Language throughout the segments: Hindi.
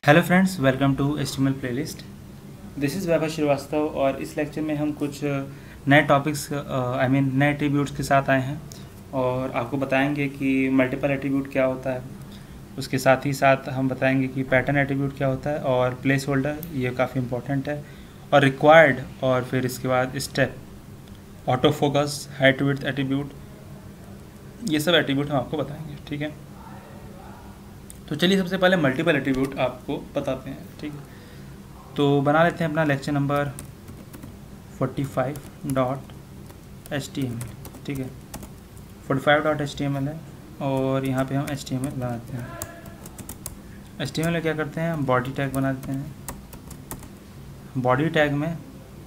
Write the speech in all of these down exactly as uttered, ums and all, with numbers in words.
Hello friends, welcome to HTML playlist. This is Vaibhav Shrivastava और इस लेक्चर में हम कुछ नए टॉपिक्स आई मीन नए एट्रीब्यूट्स के साथ आए हैं और आपको बताएंगे कि मल्टीपल एट्रीब्यूट क्या होता है। उसके साथ ही साथ हम बताएंगे कि पैटर्न एट्रीब्यूट क्या होता है और प्लेस होल्डर, ये काफ़ी इंपॉर्टेंट है, और रिक्वायर्ड, और फिर इसके बाद step, auto focus, height width attribute, ये सब एट्रीब्यूट हम आपको बताएंगे। ठीक है, तो चलिए सबसे पहले मल्टीपल एट्रीब्यूट आपको बताते हैं। ठीक है, तो बना लेते हैं अपना lecture number forty five dot H T M L. ठीक है, forty five dot H T M L है और यहाँ पे हम एच टी एम एल बनाते हैं। एच टी एम एल में क्या करते हैं, हम बॉडी टैग बनाते हैं। बॉडी टैग में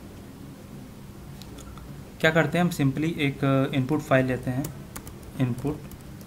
क्या करते हैं, हम सिंपली एक इनपुट फाइल लेते हैं, input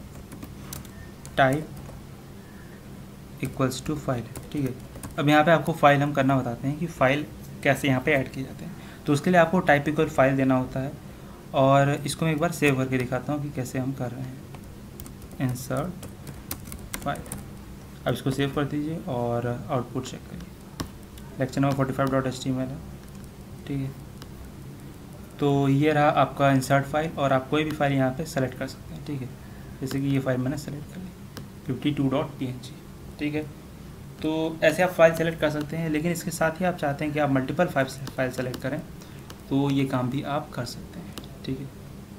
type equals to file. ठीक है, अब यहाँ पे आपको फाइल हम करना बताते हैं कि फ़ाइल कैसे यहाँ पे ऐड किए जाते हैं। तो उसके लिए आपको टाइप इक्वल फाइल देना होता है और इसको मैं एक बार सेव करके दिखाता हूँ कि कैसे हम कर रहे हैं। इंसर्ट फाइल, अब इसको सेव कर दीजिए और आउटपुट चेक करिए। Lecture number forty five dot H T M L है। ठीक है, तो ये रहा आपका इंसर्ट फाइल और आप कोई भी फाइल यहाँ पे सेलेक्ट कर सकते हैं। ठीक है, जैसे कि ये फाइल मैंने सेलेक्ट कर ली, fifty two dot P N G. ठीक है, तो ऐसे आप फाइल सेलेक्ट कर सकते हैं, लेकिन इसके साथ ही आप चाहते हैं कि आप मल्टीपल फाइल फाइल सेलेक्ट करें तो ये काम भी आप कर सकते हैं। ठीक है,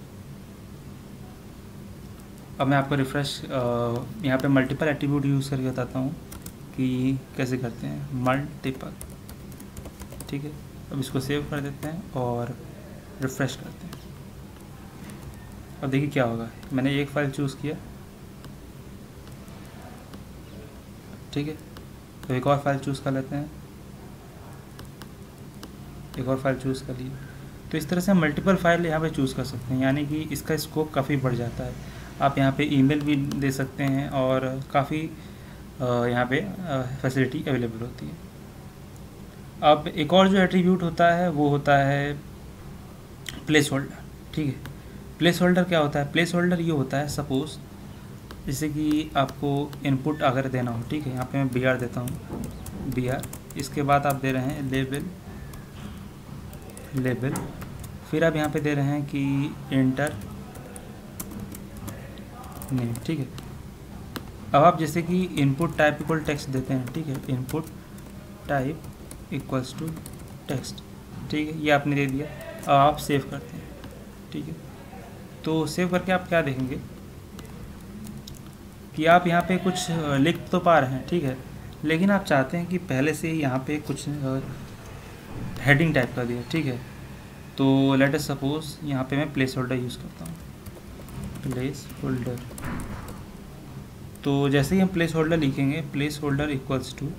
अब मैं आपको रिफ्रेश यहाँ पे मल्टीपल एट्रीब्यूट यूज़ करके बताता हूँ कि कैसे करते हैं मल्टीपल। ठीक है, अब इसको सेव कर देते हैं और रिफ्रेश करते हैं। अब देखिए क्या होगा, मैंने एक फ़ाइल चूज़ किया। ठीक है, तो एक और फाइल चूज़ कर लेते हैं, एक और फाइल चूज़ कर ली। तो इस तरह से हम मल्टीपल फाइल यहाँ पे चूज़ कर सकते हैं, यानी कि इसका स्कोप काफ़ी बढ़ जाता है। आप यहाँ पे ईमेल भी दे सकते हैं और काफ़ी यहाँ पे फैसिलिटी अवेलेबल होती है। अब एक और जो एट्रीब्यूट होता है वो होता है प्लेस होल्डर। ठीक है, प्लेस होल्डर क्या होता है, प्लेस होल्डर ये होता है, सपोज़ जैसे कि आपको इनपुट अगर देना हो। ठीक है, यहाँ पे मैं बी आर देता हूँ, बी आर, इसके बाद आप दे रहे हैं लेबल, लेबल, फिर आप यहाँ पे दे रहे हैं कि एंटर नेम। ठीक है, अब आप जैसे कि इनपुट टाइप इक्वल टेक्स्ट देते हैं। ठीक है, input type equals to text. ठीक है, ये आपने दे दिया। अब आप सेव करते हैं। ठीक है, तो सेव करके आप क्या देखेंगे कि आप यहाँ पे कुछ लिख तो पा रहे हैं। ठीक है, लेकिन आप चाहते हैं कि पहले से ही यहाँ पे कुछ हेडिंग टाइप कर दिया। ठीक है, तो लेट अस सपोज यहाँ पे मैं प्लेस होल्डर यूज़ करता हूँ, प्लेस होल्डर। तो जैसे ही हम प्लेस होल्डर लिखेंगे, placeholder equals to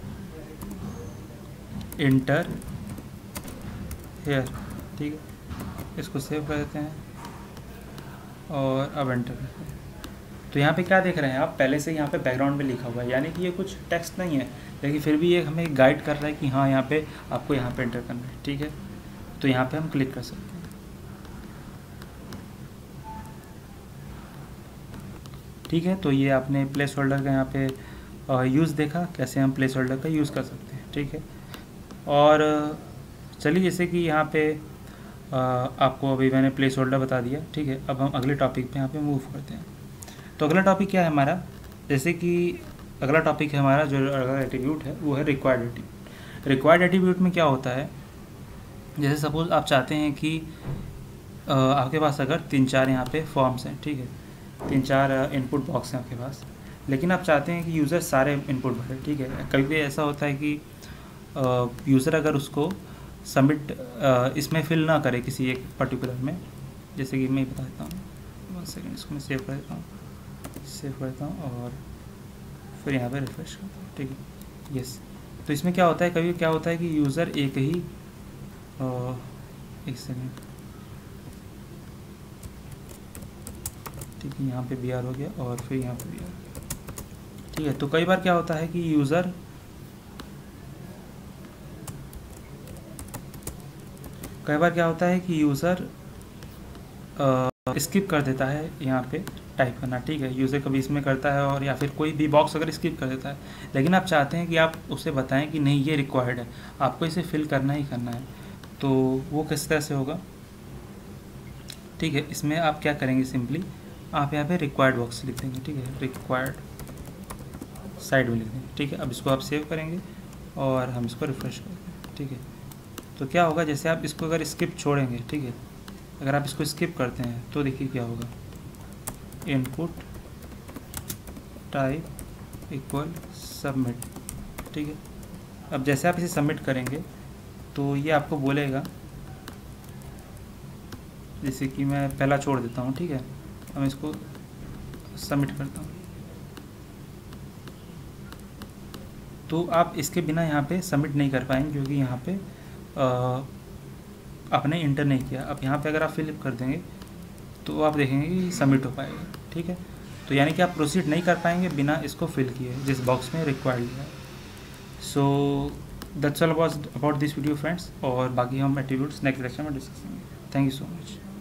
enter here. ठीक है, इसको सेव कर देते हैं और अब एंटर करते हैं। तो यहाँ पे क्या देख रहे हैं आप, पहले से यहाँ पे बैकग्राउंड में लिखा हुआ है, यानी कि ये कुछ टेक्स्ट नहीं है, लेकिन फिर भी ये हमें गाइड कर रहा है कि हाँ यहाँ पे आपको यहाँ पे एंटर करना है। ठीक है, तो यहाँ पे हम क्लिक कर सकते हैं। ठीक है, तो ये आपने प्लेस होल्डर का यहाँ पे यूज़ देखा, कैसे हम प्लेस होल्डर का यूज़ कर सकते हैं। ठीक है, और चलिए जैसे कि यहाँ पे आपको अभी मैंने प्लेस होल्डर बता दिया। ठीक है, अब हम अगले टॉपिक पे यहाँ पे मूव करते हैं। तो अगला टॉपिक क्या है हमारा, जैसे कि अगला टॉपिक है हमारा, जो अगला एट्रीब्यूट है वो है रिक्वायर्ड एट्रीब्यूट। रिक्वायर्ड एट्रीब्यूट में क्या होता है, जैसे सपोज आप चाहते हैं कि आ, आपके पास अगर तीन चार यहाँ पे फॉर्म्स हैं। ठीक है, तीन चार इनपुट बॉक्स हैं आपके पास, लेकिन आप चाहते हैं कि यूज़र सारे इनपुट भरे। ठीक है, कभी भी ऐसा होता है कि यूज़र अगर उसको सबमिट इसमें फिल ना करे किसी एक पर्टिकुलर में, जैसे कि मैं बता देता हूँ, वन सेकेंड, इसको मैं सेव कर देता हूँ, सेव करता हूँ और फिर यहाँ पे रिफ्रेश करता हूँ। ठीक है, यस। तो इसमें क्या होता है, कभी क्या होता है कि यूज़र एक ही आ, एक सेकेंड, ठीक है, यहाँ पे बी आर हो गया और फिर यहाँ पे बी आर। ठीक है, तो कई बार क्या होता है कि यूज़र कई बार क्या होता है कि यूज़र स्किप कर देता है यहाँ पे टाइप करना, ठीक है। यूज़र कभी इसमें करता है और या फिर कोई भी बॉक्स अगर स्किप कर देता है, लेकिन आप चाहते हैं कि आप उसे बताएं कि नहीं ये रिक्वायर्ड है, आपको इसे फिल करना ही करना है, तो वो किस तरह से होगा, ठीक है। इसमें आप क्या करेंगे, सिंपली आप यहाँ पे रिक्वायर्ड बॉक्स लिख देंगे, ठीक है, रिक्वायर्ड साइड में लिख देंगे, ठीक है। अब इसको आप सेव करेंगे और हम इसको रिफ्रेश करेंगे, ठीक है। तो क्या होगा, जैसे आप इसको अगर स्किप छोड़ेंगे, ठीक है, अगर आप इसको स्किप करते हैं तो देखिए क्या होगा, इनपुट टाइप इक्वल सबमिट, ठीक है। अब जैसे आप इसे सबमिट करेंगे तो ये आपको बोलेगा, जैसे कि मैं पहला छोड़ देता हूँ, ठीक है, अब मैं इसको सबमिट करता हूँ, तो आप इसके बिना यहाँ पे सबमिट नहीं कर पाएंगे क्योंकि यहाँ पे आ, आपने इंटर नहीं किया। अब यहाँ पे अगर आप फिल कर देंगे तो आप देखेंगे कि सबमिट हो पाएगा, ठीक है। तो यानी कि आप प्रोसीड नहीं कर पाएंगे बिना इसको फिल किए जिस बॉक्स में रिक्वायर्ड है। So that's all about about this video friends, और बाकी हम एट्रीब्यूट्स नेक्स्ट लेक्चर में डिस्कस करेंगे। Thank you so much.